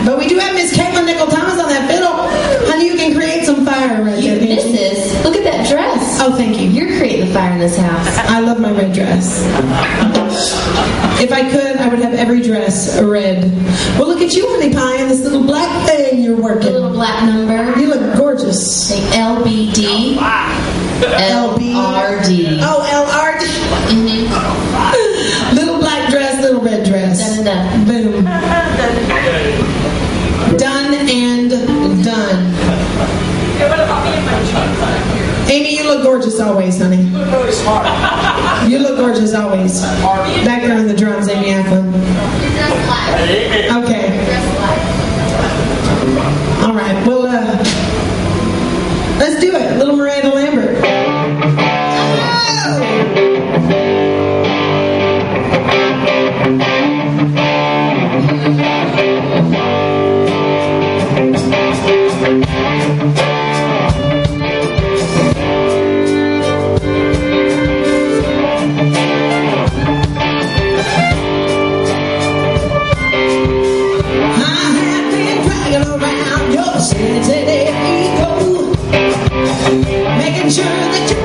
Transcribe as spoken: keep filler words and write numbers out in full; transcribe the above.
But we do have Miss Caitlin Nickel-Thomas on that fiddle. Honey, you can create some fire right You, there. missus, look at that dress. Oh, thank you. You're creating the fire in this house. I love my red dress. If I could, I would have every dress red. Well, look at you, honey pie, and this little black thing you're working. The little black number. You look gorgeous. Like L B D. L R D. Oh, L R D. Mm-hmm. Little black dress, little red dress. Done and done. Boom. Done and done. Amy, you look gorgeous always, honey. You look really smart. You look gorgeous always. Back there on the drums, Amy Acklin. Okay. All right. Well, uh, let's do it. Little Miranda Lambert. Making sure that you